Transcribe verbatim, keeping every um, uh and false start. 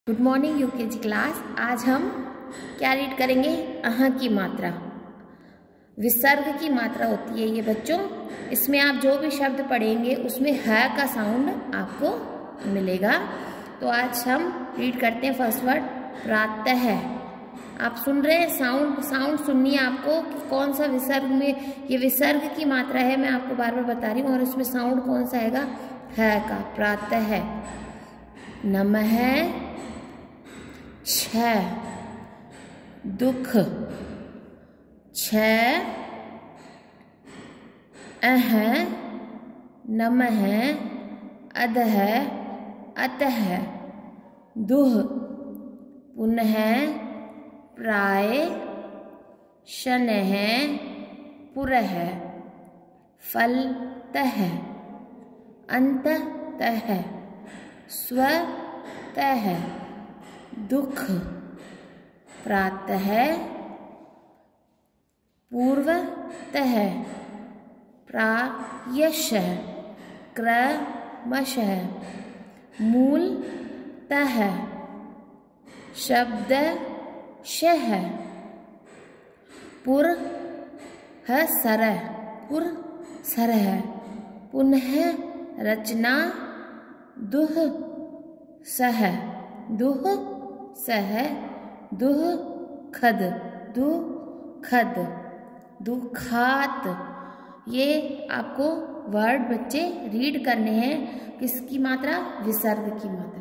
Good morning UKG class. आज हम क्या रीड करेंगे? अह की मात्रा, विसर्ग की मात्रा होती है ये बच्चों। इसमें आप जो भी शब्द पढ़ेंगे उसमें ह का साउंड आपको मिलेगा। तो आज हम रीड करते हैं फर्स्ट वर्ड प्रातः। आप सुन रहे हैं साउंड साउंड सुननी है आपको कि कौन सा विसर्ग में, ये विसर्ग की मात्रा है, मैं आपको बार बार बता रही हूँ। और इसमें साउंड कौन सा आएगा? ह का। प्रातः। नमः छ, दुख छ, अह नमः अधः अतः दुह पुनः प्राय शनः पुरः फलतः अंततः स्वतः दुख प्रातः पूर्वतः प्रायशः क्रमशः मूलतः शब्दशः पुरःसरः पुरःसरः पुनः रचना दुःसह दुःसह दुःखद दुःखद दुखात। ये आपको वर्ड बच्चे रीड करने हैं। किसकी मात्रा? विसर्ग की मात्रा।